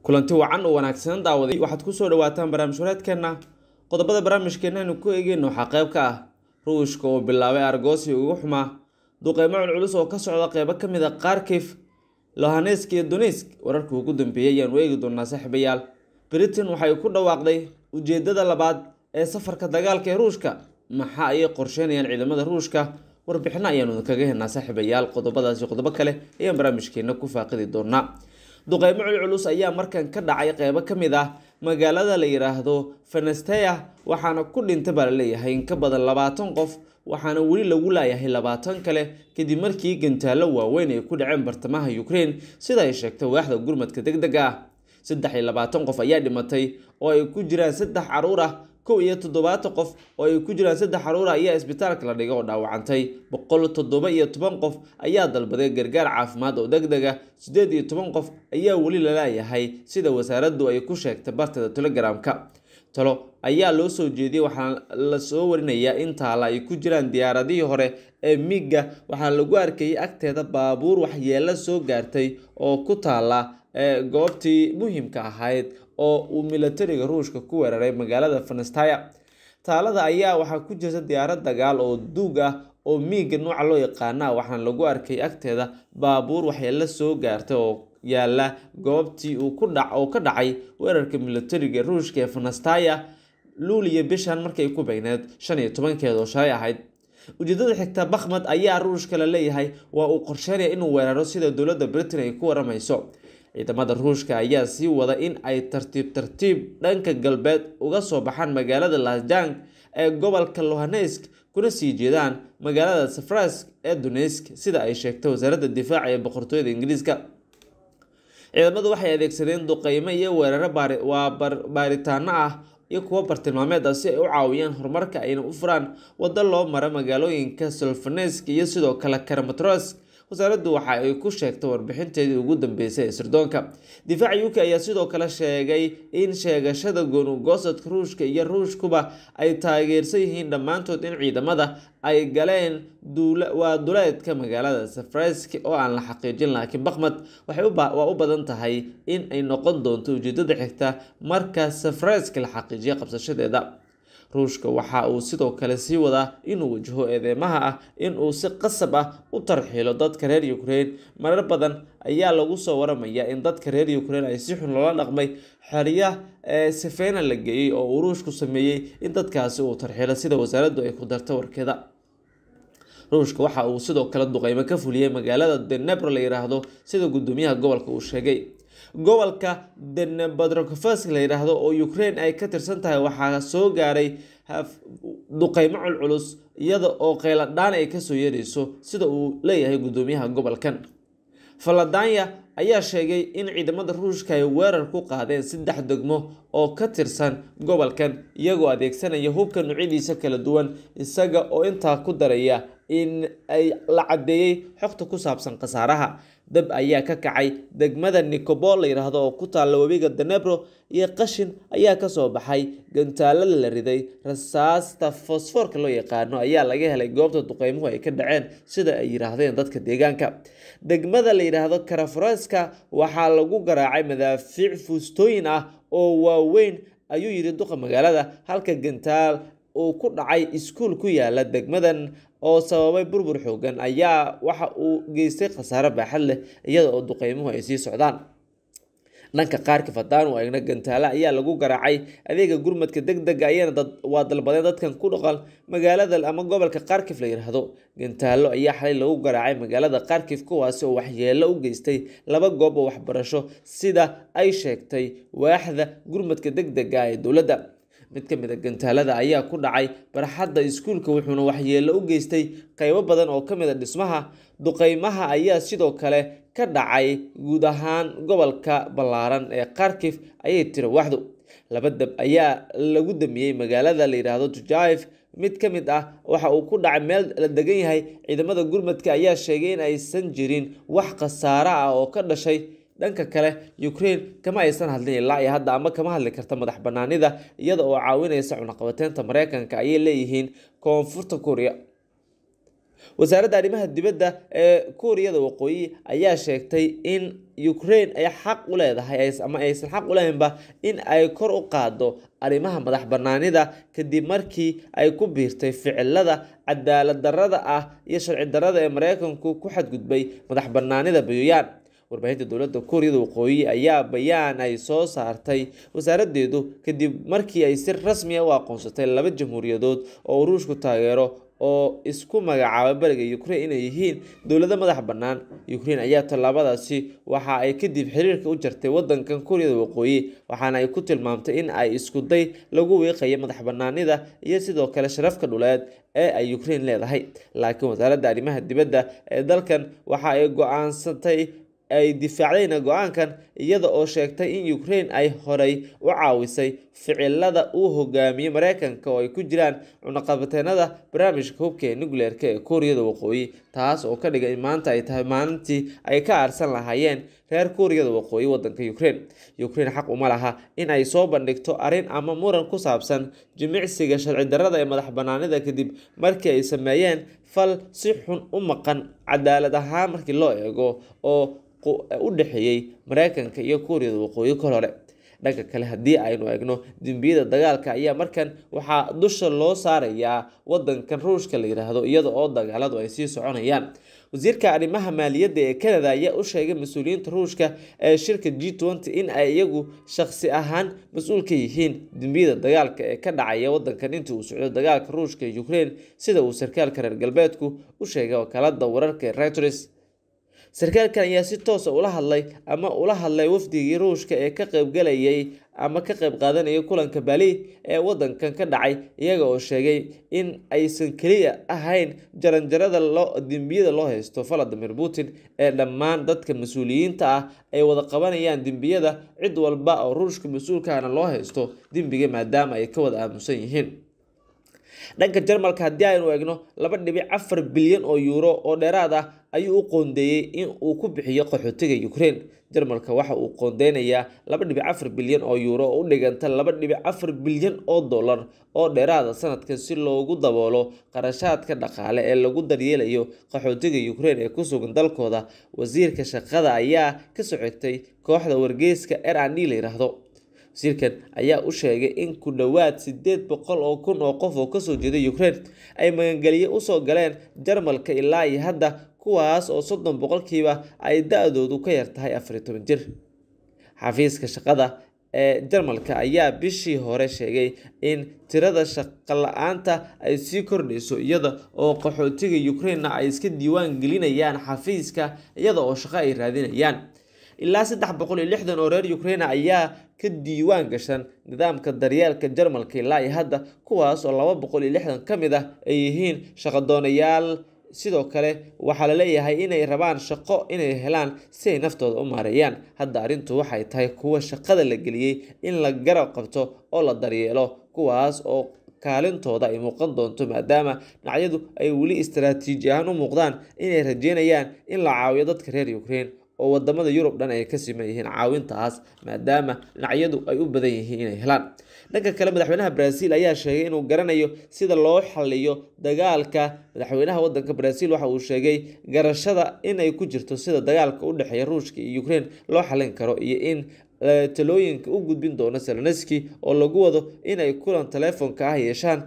kulanti wacan oo wanaagsan daawaday waxaad ku soo dhawaataan barnaamij wareedkeena qodobada barnaamijkeena aynu ku eegayno waxaa qayb ka ah ruushka oo bilaabay argoosi ugu xumaa duqeymo culculus oo ka socda qaybo ka mid ah Kharkiv, Luhansk iyo Donetsk. wararkii ugu dambeeyay ayaan u eegi doonaa saaxiibayaal. Britain waxay ku dhawaaqday ujeedada labaad ee safarka dagaalka ee Ruushka. maxaa ay qorsheynayaan ciidamada Ruushka? warbixino ayaanu kaga helnaa saaxiibayaal. qodobadaas iyo qodobo kale ayaan barnaamijkeena ku faaqidi doonaa. duqeymo culculus ayaa markan ka dhacay qaybo ka mid ah magaalada la yiraahdo Fenestaya, waxaana ku dhintay baa la leeyahay in ka badan 20 qof, waxaana weli lagu laayahay 20 kale kadib markii gantaalo waaweyn ay ku dhaceen bartamaha Ukraine sida ay sheegtay waaxda gurmadka degdega ah. 23 qof ayaa dhimatay oo ay ku jiraan 3 caruur ah, 17 qof oo ay ku jiraan 3 caruur ayaa isbitaalka la dhigay oo dhaawacantay. 117 qof ayaa dalbaday gargaar caafimaad oo degdeg ah. 18 qof ayaa weli la laayahay sida wasaaraddu ay ku sheegtay bartada Telegramka. talo ayaa loo soo jeediyay waxaana la soo warinayaa in taala ay ku jiraan diyaaradihii hore ee miiga, waxaana lagu arkayay agteeda baabuur waxyeelo soo gaartay oo ku taala goobtii muhiimka ahayd oo uu militariga Ruushka ku weeraray magaalada Fenestaya. taalada ayaa waxaa ku jirta diyaarad dagaal oo duug ah oo miiga nooca loo yaqaan, waxaana lagu arkay agteeda baabuur waxyeelo soo gaartay oo yaala goobtii uu ka dhacay weerarka militariga Ruushka ee Fenestaya Luuliyo bishan markay ku beegneed 15 oo shalay ahayd. ujeedada xigta Bakhmut ayaa Ruushka la leeyahay waa uu qorsheynaya inuu weeraro sida dowladda Britain ay ku waramayso. ciidamada Ruushka ayaa sii wada in ay tartiib dhanka galbeed uga soo baxaan magaalada Lysychansk ee gobolka Luhansk kuna sii jeedaan magaalada Severodonetsk ee Donetsk sida ay sheegtay wasaaradda difaaca ee boqortooyada Ingiriiska. ciidamadu waxay adeegsadeen duqeymo iyo weeraro baaritaano ah iyo kuwa bartilmaameed ah si ay u caawiyaan horumarka ayna u furaan waddo loo maro magaalooyinka Solfanetsk iyo sidoo kale Kramatorsk. wasaaraddu waxa ay ku sheegtay warbixinteedii ugu dambeysay ee sirdoonka. difaaca UK ayaa sidoo kale sheegay in sheegashada go'aan-goosadka Ruushka iyo Ruushkuba ay taageersan yihiin dhammaantood in ciidamada ay galeen duleedka magaalada Severodonetsk oo aan la xaqiijin, laakiin Bakhmut waa u badan tahay in ay noqon doonto ujeedada xigta marka Severodonetsk la xaqiijiyo qabsashadeeda. Ruushka waxa uu sidoo kale sii wadaa inuu wajaho eedeymaha ah in uu si qasab ah u tarxiilo dadka reer Ukraine. marar badan ayaa lagu soo waramayaa in dadka reer Ukraine ay si xun loola dhaqmay xeryaha Sefena la geeyay oo uu Ruushku sameeyay in dadkaasi uu tarxiilo sida wasaaraddu ay ku dartay warkeeda. Ruushka waxa uu sidoo kale duqeymo ka fuliyay magaalada Dnipro la yiraahdo sida gudoomiyaha gobolka uu sheegay. gobolka Dnipropetrovsk la yiraahdo oo Ukraine ay ka tirsan tahay waxaa soo gaaray duqeymo culculus iyada oo qayladhaan ay ka soo yeerayso sida uu leeyahay gudoomiyaha gobolkan. Faladanya ayaa sheegay in ciidamada Ruushka ay weerar ku qaadeen 3 degmo oo ka tirsan gobolkan iyagoo adeegsanaya hubka noocyadiisa kala duwan, isaga oo intaa ku daraya in ay la cadeeyay xogta ku saabsan khasaaraha. dab ayaa ka kacay degmada Nikopol la yiraahdo oo ku taala webiga Dnipro iyo qashin ayaa ka soo baxay. gantaalo la riday rasaasta fosforka loo yaqaano ayaa laga helay goobta duqeymuhu ay ka dhaceen sida ay yiraahdeen dadka deegaanka. degmada la yiraahdo Kramatorsk waxaa lagu garaacay madaafiic fuustooyin ah oo waaweyn ayuu yiri duqa magaalada, halka gantaal uu ku dhacay iskuul ku yaala degmadan oo sababay burbur xoogan ayaa waxa uu geystay khasaare baaxad leh iyada oo duqeymuhu ay sii socdaan. dhanka Kharkiv haddaan u eegno gantaalo ayaa lagu garaacay adeega gurmadka degdega ayana waa dalbadeen dadkan ku dhaqan magaalada ama gobolka Kharkiv la yiraahdo. gantaalo ayaa xalay lagu garaacay magaalada Kharkiv kuwaas oo waxyeelo u geystay 2 goob oo waxbarasho sida ay sheegtay waaxda gurmadka degdega ee dowladda. mid ka mid ah gantaalada ayaa ku dhacay barxadda iskuulka wuxuuna waxyeelo u geystay qaybo badan oo ka mid ah dhismaha. duqeymaha ayaa sidoo kale ka dhacay guud ahaan gobolka ballaaran ee Kharkiv ayay tiri waaxdu. 2 dab ayaa lagu damiyay magaalada la yiraahdo Tujaev. mid ka mid ah waxa uu ku dhacay meel la degan yahay. ciidamada gurmadka ayaa sheegay in aysan jirin wax khasaare ah oo ka dhashay. dhanka kale Ukraine kama aysan hadlin ilaa iyo hadda ama kama hadli karta madax banaanida iyada oo caawinaysa cunaqabateynta Mareykanka ayay leeyihiin Koonfurta Korea. wasaaradda arrimaha dibadda ee Kuuriyada Waqooyi ayaa sheegtay in Ukraine ay xaq u leedahay ama aysan xaq u lahaynba in ay kor u qaado arrimaha madax bannaanida kadib markii ay ku biirtay ficilada cadaalad darrada ah iyo sharci darrada ee Mareykanku ku xadgudbay madax bannaanida Pyongyang. warbaahinta dowladda Kuuriyada Waqooyi ayaa bayaan ay soo saartay wasaaraddeedu kadib markii ay si rasmi ah u aqoonsatay laba jamhuuriyadood oo Ruushku taageero oo isku magacaaba bariga Ukraine inay yihiin dowlado madax bannaan. Ukraine ayaa tallaabadaasi waxa ay kadib xiriirka u jartay wadankan Kuuriyada Waqooyi waxaana ay ku tilmaamtay in ay isku day lagu weeqayo madax bannaanida iyo sidoo kale sharafka dhuleed ee ay Ukraine leedahay. Laakiin wasaaradda arrimaha dibadda ee dalkan waxa ay go'aansatay ay difaacdayna go'aankan iyada oo sheegtay in Ukraine ay horay u caawisay ficilada uu hogaamiyay Mareykanka oo ay ku jiraan cunaqabateennada barnaamijka hubka ee nuclear-ka ee Kuuriyada Waqooyi, taas oo ka dhigay in maanta ay tahay maalintii ay ka aarsan lahaayeen reer Kuuriyada Waqooyi wadanka Ukraine. Ukraine xaq uma laha in ay soo bandhigto arrin ama muran ku saabsan jimicsiga sharci darrada ee madax bannaanida kadib markii ay sameeyeen fal si xun u maqan cadaalad ahaan markii loo eego oo u dhaxeeyay Mareykanka iyo Kuuriyada Waqooyi kol hore. dhanka kale haddii aynu eegno dembiyada dagaalka ayaa markan waxaa dusha loo saarayaa wadankan Ruushka la yiraahdo iyada oo dagaaladu ay sii soconayaan. wasiirka arrimaha maaliyadda ee Canada ayaa u sheegay mas'uuliyiinta Ruushka ee shirka G20 in ay iyagu shakhsi ahaan mas'uul ka yihiin dembiyada dagaalka ee ka dhacaya wadankan intii uu socdo dagaalka Ruushka ee Ukraine, sida uu sarkaalka reer galbeedku u sheegay wakaaladda wararka ee Reuters. sarkaalkan ayaa si toos ah ula hadlay wafdigii Ruushka ee ka qaybgalayay ama ka qayb qaadanaya kulanka Bali ee wadankan ka dhacay, iyaga oo sheegay in aysan kaliya ahayn jaranjarada dembiyada loo haysto Vladimir Putin ee dhammaan dadka mas'uuliyiinta ah ay wada qabanayaan dembiyada cid walba oo Ruushka mas'uulkaana loo haysto dembiga maadaama ay ka wada aamusan yihiin. dhanka Jarmalka haddii aynu eegno 2.4 bilyan oo euro oo dheeraad ah ayuu u qoondeeyay in uu ku bixiyo qaxootiga Ukraine. Jarmalka waxa uu qoondeynayaa 2.4 bilyan oo euro oo u dhiganta 2.4 bilyan oo dollar oo dheeraad ah sanadkan si loogu daboolo qarashaadka dhaqaale ee lagu daryeelayo qaxootiga Ukraine ee ku sugan dalkooda. wasiirka shaqada ayaa ka socotay kooxda wargeyska R&D la yiraahdo. wasiirkan ayaa u sheegay in ku dhawaad 800,000 oo qof oo kasoo jeeda Ukraine ay magangeliye u soo galeen Jarmalka ilaa iyo hadda, kuwaas oo 30% ay da'doodu ka yar tahay 14 jir. xafiiska shaqada ee Jarmalka ayaa bishii hore sheegay in tirada shaqo la'aanta ay sii kordhayso iyada oo qaxootiga Ukraine ay iska diiwaan gelinayaan xafiiska iyada oo shaqo ay raadinayaan. ilaa 360 oo reer Ukraine ayaa ka diiwaan gashan nidaamka daryeelka Jarmalka ilaa iyo hadda, kuwaas oo 260 ka mid ah ay yihiin shaqo doonayaal. sidoo kale waxaa la leeyahay inay rabaan shaqo inay helaan si ay naftooda u maareeyaan. hadda arrintu waxay tahay kuwa shaqada la geliyay in la garab qabto oo la daryeelo, kuwaas oo kaalintooda ay muuqan doonto maadaama dhinacyadu ay weli istiraatiiji ahaan u muuqdaan inay rajeynayaan in la caawiyo dadka reer Ukraine oo wadamada Yurub dhan ay ka siman yihiin caawintaas maadaama dhinacyadu ay u badan yihiin inay helaan. dhanka kale madaxweynaha Brazil ayaa sheegay inuu garanayo sida loo xalliyo dagaalka. madaxweynaha wadanka Brazil waxa uu sheegay garashada in ay ku jirto sida dagaalka u dhaxeeya Ruushka iyo Ukraine loo xallin karo iyo in talooyinka u gudbin doono Zelensky oo lagu wado in ay kulan telefoonka ah yeeshaan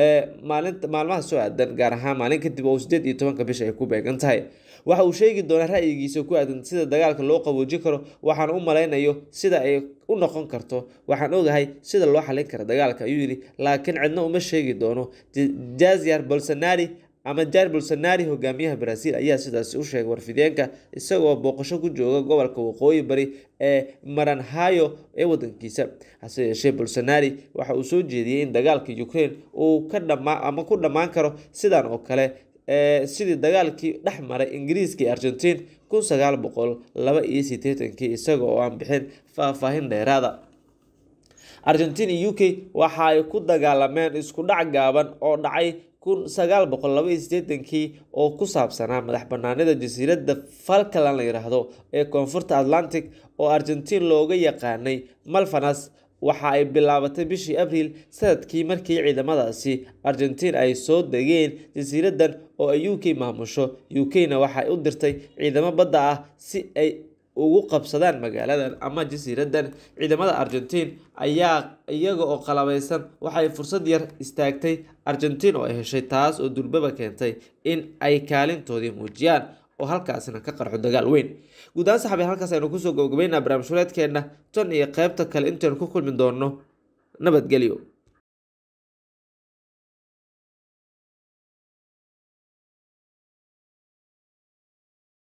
maalmaha soo aadan, gaar ahaan maalin kadib oo 18 bisha ay ku beegan tahay. waxa uu sheegi doonaa ra'yigiisa ku aadan sida dagaalka loo qaboojin karo. waxaan u malaynayo sida ay u noqon karto, waxaan ogahay sida loo xallin karo dagaalka ayuu yiri, laakiin cidna uma sheegi doono. Jair Bolsonaro hogaamiyaha Brazil ayaa sidaas u sheegay warfideenka isagoo booqasho ku jooga gobolka waqooyi bari ee Maranhão ee wadankiisa. hase yeeshee Bolsonaro waxa uu soo jeediyay in dagaalka Ukraine uu ku dhamaan karo sidan oo kale sidii dagaalkii dhex maray Ingiriiska iyo Argentina 1982 isaga oo aan bixin faahfaahin dheeraad ah. Argentina iyo UK waxa ay ku dagaalameen isku dhac gaaban oo dhacay 1982 oo ku saabsanaa madax bannaanida jasiiradda Falkland la yiraahdo ee koonfurta Atlantic oo Argentina looga yaqaanay Malvinas. waxa ay bilaabatay bishii Abriil sanadkii markii ciidamadaasi Argentina ay soo degeen jasiiraddan oo ay UK maamusho. UK-na waxay u dirtay ciidamo badda ah si ay ugu qabsadaan magaaladan ama jasiiradan. Ciidamada Argentine ayaa iyaga oo qalabeysan waxay fursad yar istaagtay Argentine oo ay heshay, taas oo durbaba keentay in ay kaalintoodii muujiyaan oo halkaasna ka qarxo dagaal weyn. Guud ahaan saxaabay halkaas aynu kusoo gabagabeynaa barnaamij wareedkeena tan iyo qaybta kale intaan ku kulmi doono. Nabadgelyo.